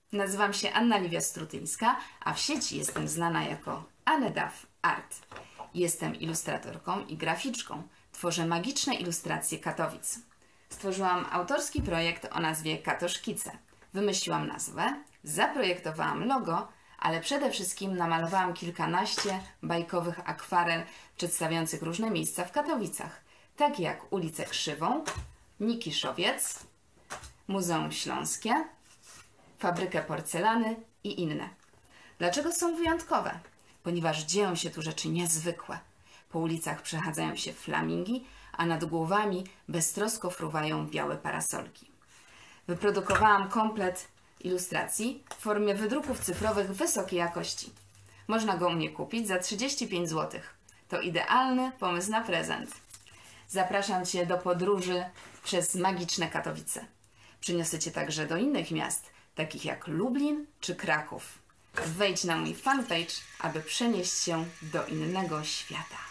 Nazywam się Anna Liwia Strutyńska, a w sieci jestem znana jako Anedaw Art. Jestem ilustratorką i graficzką. Tworzę magiczne ilustracje Katowic. Stworzyłam autorski projekt o nazwie Katoszkice. Wymyśliłam nazwę, zaprojektowałam logo, ale przede wszystkim namalowałam kilkanaście bajkowych akwarel przedstawiających różne miejsca w Katowicach, takie jak ulicę Krzywą, Nikiszowiec, Muzeum Śląskie, Fabrykę Porcelany i inne. Dlaczego są wyjątkowe? Ponieważ dzieją się tu rzeczy niezwykłe. Po ulicach przechadzają się flamingi, a nad głowami beztrosko fruwają białe parasolki. Wyprodukowałam komplet ilustracji w formie wydruków cyfrowych wysokiej jakości. Można go u mnie kupić za 35 zł. To idealny pomysł na prezent. Zapraszam Cię do podróży przez magiczne Katowice. Przyniosę Cię także do innych miast, takich jak Lublin czy Kraków. Wejdź na mój fanpage, aby przenieść się do innego świata.